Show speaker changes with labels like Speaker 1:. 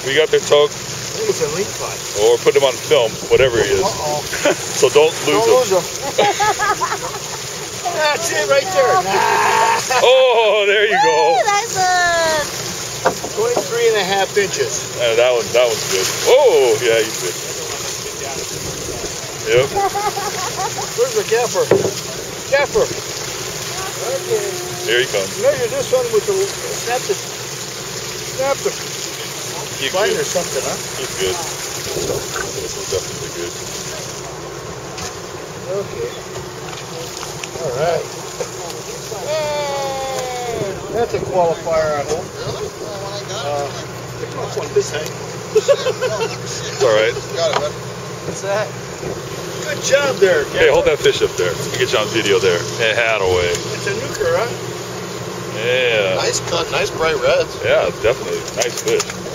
Speaker 1: We got their toke.
Speaker 2: I think it's a ling fight.
Speaker 1: Or put them on film, whatever he is. So don't lose them.
Speaker 2: That's it right there.
Speaker 1: Oh, there you go.
Speaker 3: That's a
Speaker 2: 23.5 inches.
Speaker 1: That one's good. Oh, yeah, he's good. Yep.
Speaker 2: Where's the gaffer? Gaffer. Okay.
Speaker 1: Here he comes.
Speaker 2: Measure this one with the snap the
Speaker 1: He's
Speaker 2: line
Speaker 1: good.
Speaker 2: or something, huh?
Speaker 1: He's good. This one's definitely good.
Speaker 2: Okay. All right. That's a qualifier, I hope. Really? On this hang.
Speaker 1: It's all right.
Speaker 4: Got it, man.
Speaker 2: What's that? Good job there, Gaffer.
Speaker 1: Hey, hold that fish up there. We get you on video there. Hey, hat away.
Speaker 2: It's a nuker, huh?
Speaker 1: Yeah.
Speaker 4: Nice cut, nice bright reds.
Speaker 1: Yeah, definitely. Nice fish.